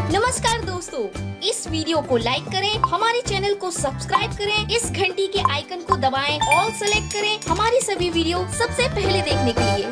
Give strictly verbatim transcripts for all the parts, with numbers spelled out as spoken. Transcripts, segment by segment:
नमस्कार दोस्तों, इस वीडियो को लाइक करें, हमारे चैनल को सब्सक्राइब करें, इस घंटी के आइकन को दबाएं, ऑल सेलेक्ट करें हमारी सभी वीडियो सबसे पहले देखने के लिए।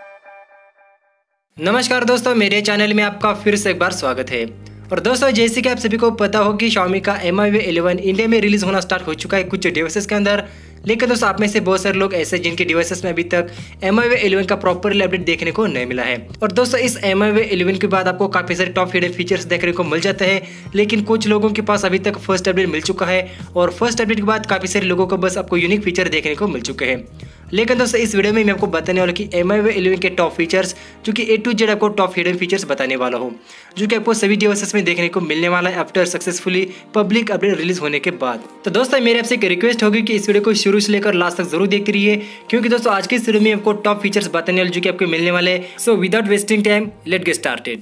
नमस्कार दोस्तों, मेरे चैनल में आपका फिर से एक बार स्वागत है। और दोस्तों, जैसे कि आप सभी को पता हो कि Xiaomi का M I V eleven India में रिलीज होना स्टार्ट हो चुका है कुछ डिवाइसेस के अंदर। लेकिन दोस्तों, आप में से बहुत सारे लोग ऐसे जिनके डिवाइसेस में अभी तक एम आई वी इलेवन का प्रॉपर अपडेट देखने को नहीं मिला है। और दोस्तों, इस एम आई वी इलेवन के बाद आपको काफी सारे टॉप हिडन फीचर्स देखने को मिल जाते हैं, लेकिन कुछ लोगों के पास अभी तक फर्स्ट अपडेट मिल चुका है और फर्स्ट अपडेट के बाद काफी सारे लोगों को बस आपको यूनिक फीचर देखने को मिल चुके हैं। लेकिन दोस्तों, इस वीडियो में मैं आपको बताने वाला कि एम आई वी इलेवन के टॉप फीचर्स, जो कि ए टू जेड आपको टॉप हिडन फीचर्स बताने वाला हूँ, जो कि आपको सभी डिवाइसेस में देखने को मिलने वाला है after successfully public update release होने के बाद। तो दोस्तों, मेरे आपसे एक रिक्वेस्ट होगी कि इस वीडियो को शुरू से लेकर लास्ट तक जरूर देखते रहिए, क्योंकि दोस्तों आज के इस वीडियो में आपको टॉप फीचर्स बताने वाले जो कि आपको मिलने वाले हैं। So without wasting time, let get started.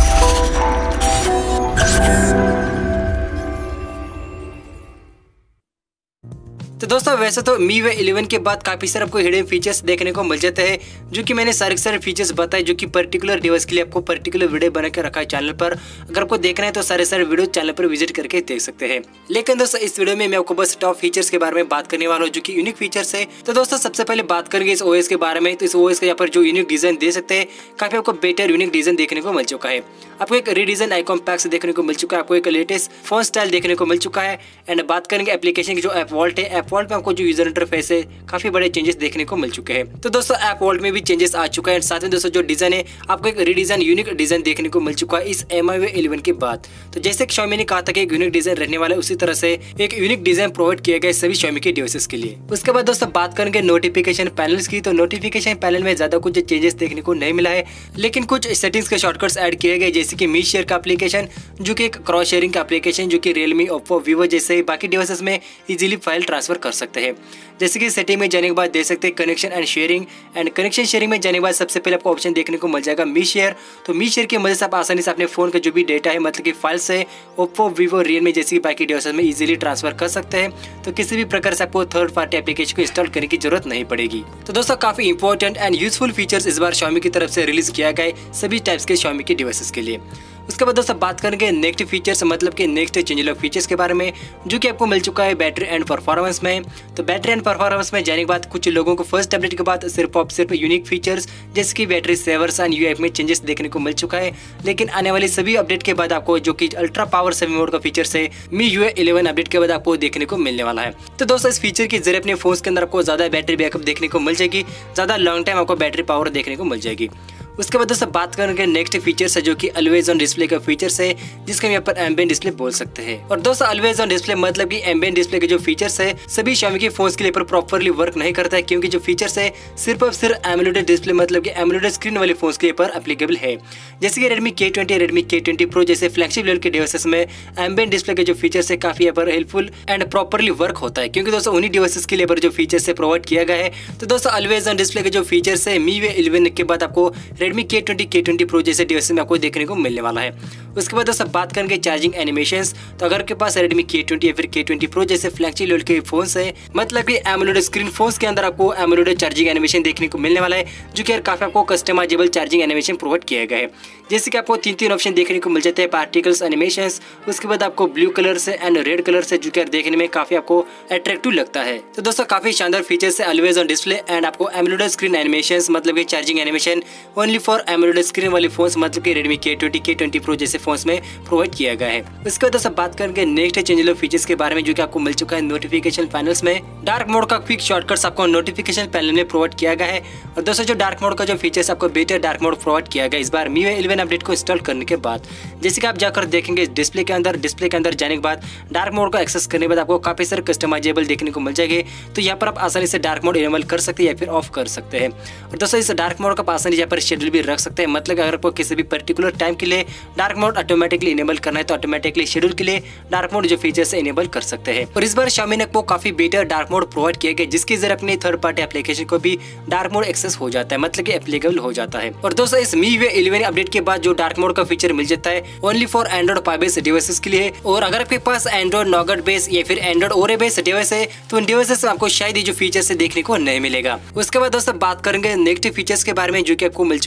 तो दोस्तों, वैसे तो मी वी इलेवन के बाद काफी सारे आपको हिडन फीचर्स देखने को मिल जाते हैं, जो कि मैंने सारे सारे फीचर्स बताए, जो कि पर्टिकुलर डिवाइस के लिए आपको पर्टिकुलर वीडियो बना के रखा है चैनल पर। अगर आपको देखना है तो सारे सारे वीडियो चैनल पर विजिट करके देख सकते हैं। लेकिन दोस्तों, इस वीडियो में मैं आपको बस टॉप फीचर्स के बारे में बात करने वाला हूँ, जो कि यूनिक फीचर्स है। तो दोस्तों, सबसे पहले बात करेंगे इस ओएस के बारे में। तो इस ओएस के यहाँ पर जो यूनिक डिजाइन दे सकते हैं, काफी आपको बेटर यूनिक डिजाइन देखने को मिल चुका है। आपको एक रीडिजाइन आइकॉन पैक्स देखने को मिल चुका है, आपको एक लेटेस्ट फॉन्ट स्टाइल देखने को मिल चुका है। एंड बात करेंगे एप्लीकेशन की जो ऐप वॉल्ट है, ऐप वॉल्ट में आपको जो यूजर इंटरफेस है, काफी बड़े चेंजेस देखने को मिल चुके हैं। तो दोस्तों, ऐप वॉल्ट में भी चेंजेस आ चुका है। साथ में दोस्तों, जो डिजाइन है, आपको एक रीडिजाइन यूनिक डिजाइन देखने को मिल चुका है इस एम आई वी इलेवन के बाद। तो जैसे कि Xiaomi ने कहा था कि एक यूनिक डिजाइन रहने वाला है, उसी तरह से एक यूनिक डिजाइन प्रोवाइड किया गया सभी Xiaomi के डिवाइसेस के लिए। उसके बाद दोस्तों, बात करेंगे नोटिफिकेशन पैनल्स की। तो नोटिफिकेशन पैनल में ज्यादा कुछ चेंजेस देखने को नहीं मिला है, लेकिन कुछ सेटिंग्स के शॉर्टकट्स ऐड किए गए, जैसे कि मी शेयर का एप्लीकेशन, जो कि एक क्रॉस शेयरिंग का एप्लीकेशन, जो कि रियलमी, ओप्पो, वीवो जैसे बाकी डिवाइसेस में इजीली फाइल ट्रांसफर कर सकते हैं। जैसे कि सेटिंग में जाने के बाद दे सकते हैं connection and sharing. And connection sharing में जाने के बाद सबसे पहले आपको ऑप्शन देखने को मिल जाएगा मी शेयर। तो मी शेयर की मदद से आप आसानी से अपने फोन का जो भी डेटा है, मतलब कि फाइल्स है, ओप्पो, वीवो, रियलमी जैसी की बाकी डिवाइसेस में इजीली ट्रांसफर कर सकते हैं। तो किसी भी प्रकार से आपको थर्ड पार्टी एप्लीकेशन को इंस्टॉल करने की जरूरत नहीं पड़ेगी। तो दोस्तों, काफी इंपॉर्टेंट एंड यूजफुल फीचर्स इस बार Xiaomi की तरफ से रिलीज किया गया है सभी टाइप्स के Xiaomi के डिवाइसेस के लिए। उसके बाद दोस्तों, बात करेंगे नेक्स्ट फीचर्स, मतलब कि नेक्स्ट चेंजलॉक फीचर्स के बारे में, जो कि आपको मिल चुका है बैटरी एंड परफॉर्मेंस में। तो बैटरी एंड परफॉर्मेंस में जाने के बाद कुछ लोगों को फर्स्ट अपडेट के बाद सिर्फ और सिर्फ यूनिक फीचर्स जैसे कि बैटरी सेवर्स एंड यूएफ में चेंजेस देखने को मिल चुका है। लेकिन आने वाले सभी अपडेट के बाद आपको जो कि अल्ट्रा पावर सेविंग मोड का फीचर है Mi U A eleven update के बाद आपको देखने को मिलने वाला है। तो दोस्तों, इस फीचर के जरिए अपने फोन के अंदर आपको ज्यादा बैटरी बैकअप देखने को मिल जाएगी, ज्यादा लॉन्ग टाइम आपको बैटरी पावर देखने को मिल जाएगी। उसके बाद दोस्तों, बात करेंगे नेक्स्ट फीचर्स है, जो कि ऑलवेज ऑन डिस्प्ले का फीचर्स है, जिसका हम यहाँ पर एम्बिएंट डिस्प्ले बोल सकते हैं। और दोस्तों, ऑलवेज ऑन डिस्प्ले मतलब कि एम्बिएंट डिस्प्ले के जो फीचर्स है, सभी Xiaomi के फोन्स के लिए प्रॉपर्ली वर्क नहीं करता है, क्योंकि जो फीचर्स है सिर्फ और सिर्फ एमोलेड डिस्प्ले मतलब कि एमोलेड स्क्रीन वाले फोन्स के लिए पर एप्लीकेबल है। जैसे कि Redmi K twenty, Redmi K twenty pro जैसे फ्लैगशिप लेवल के डिवाइसेस में एम्बिएंट डिस्प्ले के जो फीचर्स है काफी यहाँ पर हेल्पफुल एंड प्रॉपर्ली वर्क होता है, क्योंकि दोस्तों उन्हीं डिवाइसेस के लिए पर जो फीचर्स है प्रोवाइड किया गया है। तो दोस्तों, ऑलवेज ऑन डिस्प्ले के जो फीचर्स है मी वी इलेवन के बाद आपको Redmi K twenty, K twenty pro जैसे डिवाइस में आपको देखने को मिलने वाला है। उसके बाद दोस्तों, बात करेंगे चार्जिंग एनिमेशंस। तो अगर आपके पास रेडमी के ट्वेंटी या फिर के ट्वेंटी प्रो जैसे फ्लैगशिप लेवल के फोन्स है, मतलब कि एमोलेड स्क्रीन फोन्स के अंदर आपको एमोलेड चार्जिंग एनिमेशन देखने को मिलने वाला है, जो कि काफी आपको कस्टमाइजेबल चार्जिंग एनिमेशन प्रोवाइड किया गया है। जैसे कि आपको तीन तीन ऑप्शन देखने को मिल जाते हैं, पार्टिकल्स एनिमेशंस, उसके बाद आपको ब्लू कलर से एंड रेड कलर से, जो कि देखने में काफी आपको अट्रैक्टिव लगता है। तो दोस्तों, काफी शानदार फीचर्स है ऑलवेज ऑन डिस्प्ले एंड आपको एमोलेड स्क्रीन एनिमेशंस मतलब कि charging animation only for AMOLED screen वाले फोन्स मतलब कि Redmi K twenty, K twenty pro जैसे फोन्स में प्रोवाइड किया गया है। उसके बाद दोस्तों, बात करेंगे नेक्स्ट चेंजलॉक फीचर्स के बारे में, जो कि आपको मिल चुका है नोटिफिकेशन पैनल्स में। डार्क मोड का क्विक शॉर्टकट्स आपको नोटिफिकेशन पैनल में प्रोवाइड किया गया है। और दोस्तों, जो डार्क मोड का जो फीचर्स आपको बेटर डार्क मोड प्रोवाइड किया गया इस बार मी वी इलेवन अपडेट को इंस्टॉल करने के बाद। जैसे कि आप जाकर देखेंगे डिस्प्ले के अंदर, डिस्प्ले के अंदर जाने के बाद डार्क मोड को एक्सेस करने के बाद आपको काफी सारे कस्टमाइजेबल देखने को मिल जाएंगे। तो यहाँ पर आप आसानी से डार्क मोड इनेबल कर सकते हैं या फिर ऑफ कर सकते हैं। और दोस्तों, इस डार्क मोड का आसानी यहाँ पर शेड्यूल भी रख सकते हैं, मतलब अगर आपको किसी भी पर्टिकुलर टाइम के लिए डार्क मोड ऑटोमेटिकली इनेबल करना है तो ऑटोमेटिकली शेड्यूल के लिए डार्क मोड जो फीचर्स है इनेबल कर सकते हैं। और इस बार Xiaomi ने आपको काफी बेटर डार्क मोड प्रोवाइड किया गया, जिसके जरिए अपने थर्ड पार्टी एप्लीकेशन को भी डार्क मोड एक्सेस हो जाता है, मतलब कि एप्लीकेबल हो जाता है। और दोस्तों, इस मी वी इलेवन अपडेट के बाद जो डार्क मोड का फीचर मिल जाता है only for android five base devices के लिए। और अगर आपके पास एंड्रॉइड नॉगट बेस या फिर एंड्रॉइड ओरे बेस डिवाइस है तो उन डिवाइसेस में आपको शायद ये जो फीचर्स देखने को नहीं मिलेगा। उसके बाद दोस्तों, बात करेंगे नेगेटिव फीचर्स के बारे में, जो कि आपको मिल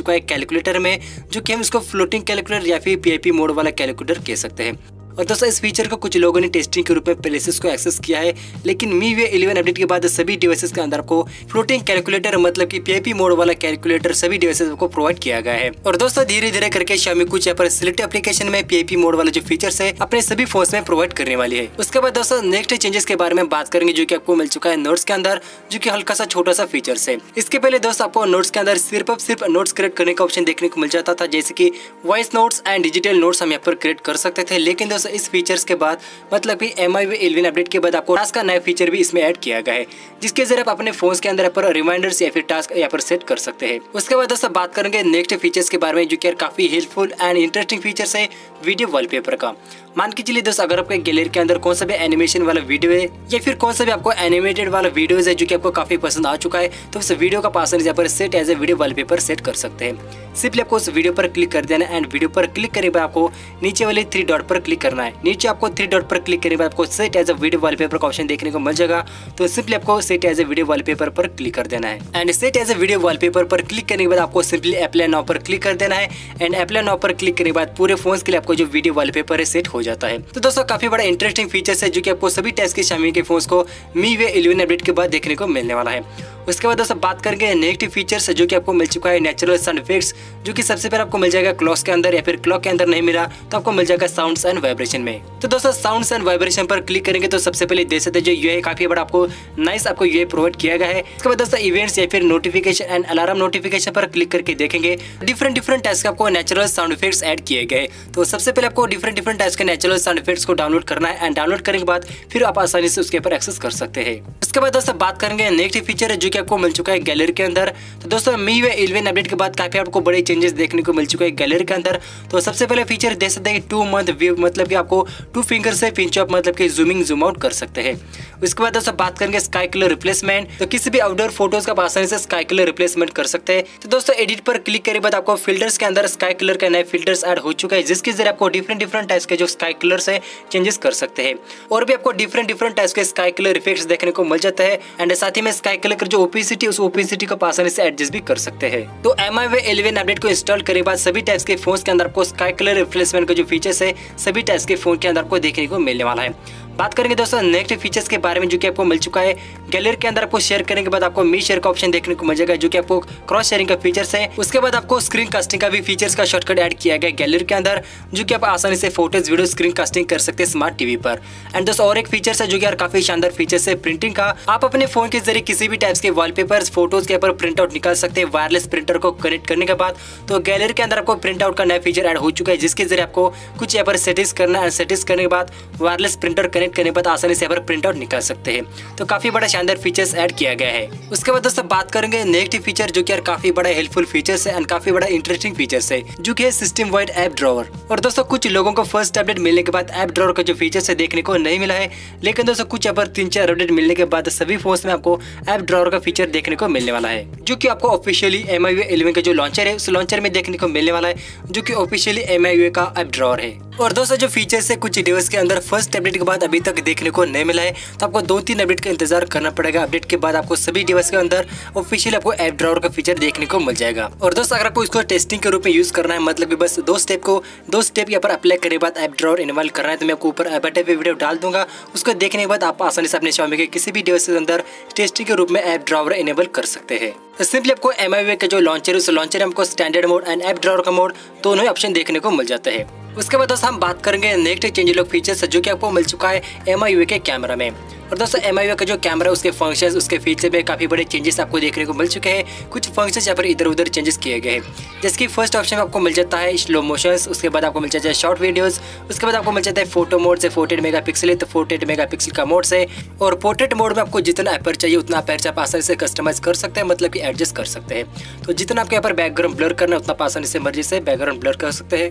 चुका है कैलकुलेटर में, जो कि हम इसको फ्लोटिंग कैलकुलेटर या फिर पीआईपी मोड वाला कैलकुलेटर कह सकते हैं। और दोस्तों इस फीचर को कुछ लोगों ने टेस्टिंग के रूप में पहले से इसको एक्सेस किया है, लेकिन मी वे इलेवन अपडेट के बाद सभी डिवाइसेस के अंदर आपको फ्लोटिंग कैलकुलेटर मतलब कि पीआईपी मोड वाला कैलकुलेटर सभी डिवाइसेस को प्रोवाइड किया गया है। और दोस्तों धीरे धीरे करके Xiaomi कुछ यहाँ पर सिलेक्ट एप्लीकेशन में पीआईपी मोड वाला जो फीचर्स है अपने सभी फोन्स में प्रोवाइड करने वाली है। उसके बाद दोस्तों नेक्स्ट चेंजेस के बारे में बात करेंगे, जो कि आपको मिल चुका है नोट्स के अंदर, जो कि हल्का सा छोटा सा फीचर्स है। इसके पहले दोस्तों आपको नोट्स के अंदर सिर्फ अब सिर्फ नोट्स क्रिएट करने का ऑप्शन देखने को मिल जाता था, जैसे कि voice notes and digital notes हम यहाँ पर क्रिएट कर सकते थे। लेकिन दोस्तों इस फीचर्स के बाद मतलब कि M I UI eleven update के बाद आपको टास्क का नया फीचर भी इसमें ऐड किया गया है, जिसके जरिए आप अपने फोन्स के अंदर पर रिमाइंडर्स या फिर टास्क यहाँ पर सेट कर सकते हैं। उसके बाद दोस्तों बात करेंगे नेक्स्ट फीचर्स के बारे में, जो कि काफी हेल्पफुल एंड इंटरेस्टिंग फीचर्स है वीडियो वॉलपेपर का। मान के चलिए दोस्तों, अगर आपके गैलरी के अंदर कौन सा भी एनिमेशन वाला वीडियो है या फिर कौन सा भी आपको एनिमेटेड वाला वीडियोस है जो कि आपको काफी पसंद आ चुका है, तो उस वीडियो का पास यहाँ पर set as a video wallpaper सेट कर सकते हैं। सिंपली आपको उस वीडियो पर क्लिक कर देना एंड वीडियो पर क्लिक करने के बाद आपको नीचे वाले थ्री डॉट पर क्लिक करना है। नीचे आपको थ्री डॉट पर क्लिक करने के बाद आपको set as a video wallpaper का ऑप्शन देखने को मिल जाएगा, तो सिंपली आपको set as a video wallpaper पर क्लिक कर देना है। And set as a video wallpaper पर क्लिक करने के बाद आपको सिंपली अप्लाई नाउ पर क्लिक कर देना है। एंड अप्लाई नाउ पर क्लिक करने के बाद पूरे फोन्स के लिए आपको जो वीडियो वॉलपेपर है सेट हो जाता है। तो दोस्तों काफी बड़ा इंटरेस्टिंग फीचर्स है, जो कि आपको सभी टाइप्स के Xiaomi के फोन्स को मी वे इलेवन अपडेट के बाद देखने को मिलने वाला है। उसके बाद दोस्तों बात करेंगे नेगेटिव फीचर्स, जो कि आपको मिल चुका है नेचुरल साउंड इफेक्ट्स, जो कि सबसे पहले आपको मिल जाएगा क्लॉक्स के अंदर, या फिर क्लॉक के अंदर नहीं मिला तो आपको मिल जाएगा साउंड्स एंड वाइब्रेशन में। तो दोस्तों साउंड्स एंड वाइब्रेशन पर क्लिक करेंगे तो सबसे पहले देख सकते हैं जो यूआई काफी बड़ा आपको नाइस आपको यूआई प्रोवाइड किया गया है। उसके बाद दोस्तों इवेंट्स या फिर नोटिफिकेशन एंड अलार्म नोटिफिकेशन पर क्लिक करके देखेंगे डिफरेंट डिफरेंट टाइप्स के आपको नेचुरल साउंड इफेक्ट्स ऐड किए गए। तो सबसे पहले आपको डिफरेंट डिफरेंट टाइप्स के नेचुरल साउंड इफेक्ट्स को डाउनलोड करना है एंड डाउनलोड करने के बाद फिर आप आसानी से उसके ऊपर एक्सेस कर सकते हैं। उसके बाद दोस्तों बात करेंगे नेगेटिव फीचर, जो कि आपको मिल चुका है गैलरी के अंदर। तो दोस्तों मी वे इलेवन अपडेट के बाद काफी आपको बड़े चेंजेस देखने को मिल चुके हैं गैलरी के अंदर। तो सबसे पहले फीचर देख सकते हैं टू मंथ व्यू, मतलब कि आपको टू फिंगर से पिंच अप मतलब कि जूमिंग जूम आउट कर सकते हैं। उसके बाद दोस्तों बात करेंगे स्काई कलर रिप्लेसमेंट, तो किसी भी आउटडोर फोटोज का आसानी से स्काई कलर रिप्लेसमेंट कर सकते हैं। तो दोस्तों एडिट पर क्लिक करने के बाद आपको फिल्टर्स के अंदर स्काई कलर का नया फिल्टर्स ऐड हो चुका है, जिसके जरिए आपको डिफरेंट डिफरेंट टाइप्स के जो स्काई कलर्स है चेंजेस कर सकते हैं। और भी आपको डिफरेंट डिफरेंट टाइप्स के स्काई कलर इफेक्ट्स देखने को मिल जाता है। एंड साथ ही में स्काई कलर का जो ओपेसिटी उस ओपेसिटी को आसानी से एडजस्ट भी कर सकते हैं। तो M I UI eleven update को इंस्टॉल करने के बाद सभी टाइप्स के फोन्स के अंदर आपको स्काई कलर रिप्लेसमेंट का जो फीचर्स है सभी टाइप्स के फोन के अंदर आपको देखने को मिलने वाला है। बात करेंगे दोस्तों नेक्स्ट फीचर्स के बारे में, जो कि आपको मिल चुका है गैलरी के अंदर। आपको शेयर करने के बाद आपको मी शेयर का ऑप्शन देखने को मिल जाएगा, जो कि आपको क्रॉस शेयरिंग का फीचर्स है। उसके बाद आपको स्क्रीन कास्टिंग का भी फीचर्स का शॉर्टकट ऐड किया गया गैलरी के अंदर, जो कि आप आसानी से फोटोज वीडियो स्क्रीन कास्टिंग कर सकते हैं स्मार्ट टीवी पर। एंड दोस्तों और एक फीचर्स है जो कि यार काफी शानदार फीचर्स है प्रिंटिंग का। आप अपने फोन के जरिए किसी भी टाइप्स के वॉलपेपर्स फोटोज के ऊपर प्रिंट आउट निकाल सकते हैं वायरलेस प्रिंटर को कनेक्ट करने के बाद। तो गैलरी के अंदर आपको प्रिंट आउट का नया फीचर ऐड हो चुका है, जिसके जरिए आपको कुछ यहाँ पर सेटिंग्स करना है। सेटिंग्स करने के बाद वायरलेस प्रिंटर कनेक्ट करने के बाद आसानी यहाँ पर प्रिंट आउट निकाल सकते हैं। तो काफी बड़ा शानदार फीचर्स ऐड किया गया है। उसके बाद दोस्तों बात करेंगे नेगेटिव फीचर, जो कि यार काफी बड़ा हेल्पफुल फीचर्स है एंड काफी बड़ा इंटरेस्टिंग फीचर्स है, जो कि है सिस्टम वाइड ऐप ड्रॉवर। और दोस्तों कुछ लोगों को फर्स्ट अपडेट मिलने के बाद ऐप ड्रॉवर का जो फीचर्स है देखने को नहीं मिला है, लेकिन दोस्तों कुछ यहाँ पर तीन चार अपडेट मिलने के बाद सभी फोन्स में आपको ऐप ड्रॉवर का फीचर देखने को मिलने वाला है, जो कि आपको officially M I UI eleven का जो लॉन्चर है उस लॉन्चर में देखने को मिलने वाला है, जो कि ऑफिशियली एम आई वे का ऐप ड्रॉवर है। और दोस्तों जो फीचर्स है कुछ डिवाइस के अंदर फर्स्ट अपडेट के बाद अभी तक देखने को नहीं मिला है, तो आपको दो तीन अपडेट का इंतजार करना पड़ेगा। अपडेट के बाद आपको सभी डिवाइस के अंदर ऑफिशियल आपको ऐप ड्रॉवर का फीचर देखने को मिल जाएगा। और दोस्तों अगर आपको इसको टेस्टिंग के रूप में यूज करना है, मतलब कि बस दो स्टेप को दो स्टेप यहाँ पर अप्लाई करने के बाद ऐप ड्रॉवर इनेबल करना है, तो मैं आपको ऊपर बटन पे वीडियो डाल दूंगा। उसको देखने के बाद आप आसानी से अपने Xiaomi के किसी भी डिवाइस के अंदर टेस्टिंग के रूप में ऐप ड्रॉवर इनेबल कर सकते हैं। तो सिंपली आपको एम आई वे का जो लॉन्चर है उस लॉन्चर में आपको standard mode and app drawer का मोड दोनों ही ऑप्शन देखने को मिल जाता है। उसके बाद दोस्तों हम बात करेंगे नेक्स्ट चेंज लॉक फीचर्स, जो कि आपको मिल चुका है एम आई वे के कैमरा में। और दोस्तों एम आई वे का जो कैमरा है उसके फंक्शंस उसके फीचर में काफी बड़े चेंजेस आपको देखने को मिल चुके हैं। कुछ फंक्शंस यहाँ पर इधर उधर चेंजेस किए गए हैं, जैसे कि फर्स्ट ऑप्शन में आपको मिल जाता है स्लो मोशंस, उसके बाद आपको मिल जाता है शॉर्ट वीडियोस, उसके बाद आपको मिल जाता है फोटो मोड से फोर्टी एट मेगा पिक्सल है तो फोर्टी एट मेगा पिक्सल का मोड से। और पोर्ट्रेट मोड में आपको जितना एपर चाहिए उतना एपर आप आसानी से कस्टमाइज कर सकते हैं, मतलब कि एडजस्ट कर सकते हैं। तो जितना आपको यहाँ पर बैकग्राउंड ब्लर करना है उतना आसानी से मर्जी से बैकग्राउंड ब्लर कर सकते हैं।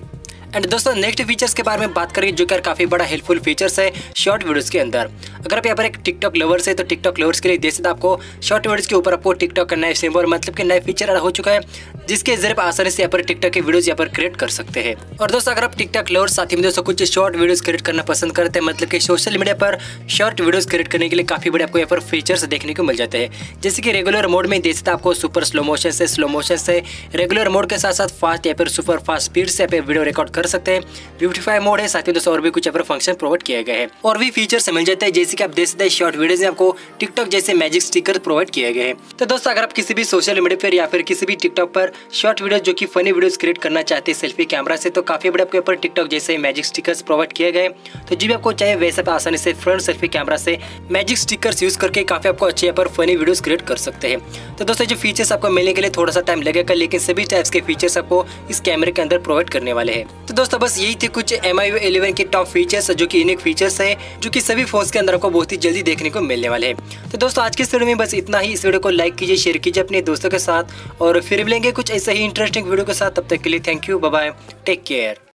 एंड दोस्तों नेक्स्ट फीचर्स के बारे में बात करेंगे जो कि काफी बड़ा हेल्पफुल फीचर्स है शॉर्ट वीडियोस के अंदर। अगर आप यहाँ पर एक टिकटॉक लवर्स है तो टिकटॉक लवर्स के लिए देख सकते आपको शॉर्ट वीडियोस के ऊपर आपको टिकटॉक का नया सिंबल मतलब कि नया फीचर ऐड हो चुका है, जिसके जरिए आप आसानी से यहाँ पर टिकटॉक के वीडियोस यहाँ पर क्रिएट कर सकते हैं। और दोस्तों अगर आप टिकटॉक लवर्स साथ ही में दोस्तों कुछ शॉर्ट वीडियोस क्रिएट करना पसंद करते हैं, मतलब कि सोशल मीडिया पर शॉर्ट वीडियोस क्रिएट करने के लिए काफी बड़े आपको यहाँ पर फीचर्स देखने को मिल जाते हैं। जैसे कि रेगुलर मोड में देख सकते आपको सुपर स्लो मोशन से स्लो मोशन से रेगुलर मोड के साथ साथ फास्ट या फिर सुपर फास्ट स्पीड से यहाँ पे वीडियो रिकॉर्ड कर सकते हैं। ब्यूटीफाई मोड है, साथ ही दोस्तों और भी कुछ यहाँ पर फंक्शन प्रोवाइड किए गए हैं और भी फीचर्स मिल जाते हैं। जैसे कि आप देख सकते हैं शॉर्ट वीडियोस में आपको टिकटॉक जैसे मैजिक स्टिकर प्रोवाइड किए गए हैं। तो दोस्तों अगर आप किसी भी सोशल मीडिया पर या फिर किसी भी टिकटॉक पर शॉर्ट वीडियो जो कि फनी वीडियोस क्रिएट करना चाहते हैं सेल्फी कैमरा से, तो काफी बड़े आपके ऊपर टिकटॉक जैसे मैजिक स्टिकर्स प्रोवाइड किए गए। तो जी भी आपको चाहिए वैसे आप आसानी से फ्रंट सेल्फी कैमरा से मैजिक स्टिकर्स यूज करके काफी आपको अच्छे यहाँ पर फनी वीडियोस क्रिएट कर सकते हैं। तो दोस्तों जो फीचर्स आपको मिलने के लिए थोड़ा सा टाइम लगेगा, लेकिन सभी टाइप्स के फीचर्स आपको इस कैमरे के अंदर प्रोवाइड करने वाले हैं। तो दोस्तों बस यही थे कुछ एम आई यू इलेवन के टॉप फीचर्स जो कि यूनिक फीचर्स है जो कि सभी फोन्स के अंदर आपको बहुत ही जल्दी देखने को मिलने वाले हैं। तो दोस्तों आज के इस वीडियो में बस इतना ही। इस वीडियो को लाइक कीजिए, शेयर कीजिए अपने दोस्तों के साथ और फिर मिलेंगे कुछ ऐसे ही इंटरेस्टिंग वीडियो के साथ। तब तक के लिए thank you, bye bye, take care.